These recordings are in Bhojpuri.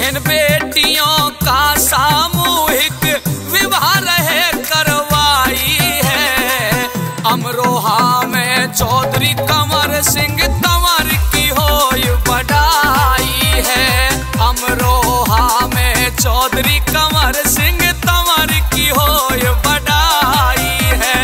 इन बेटियों का सामूहिक विवाह रहे करवाई है। अमरोहा में चौधरी कंवर सिंह तंवर की होय बधाई है। अमरोहा में चौधरी कंवर सिंह तंवर की होय बधाई है।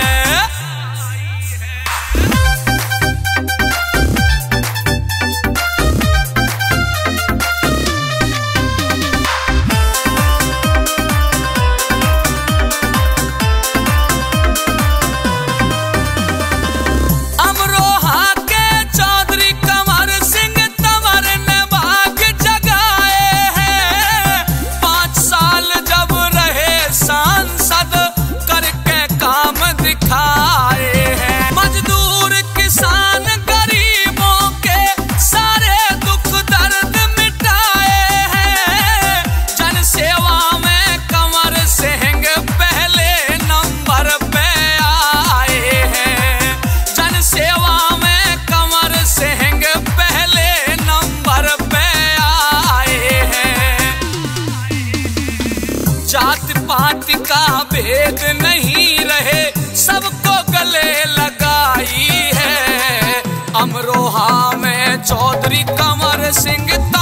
जात पात का भेद नहीं रहे, सबको गले लगाई है। अमरोहा में चौधरी कंवर सिंह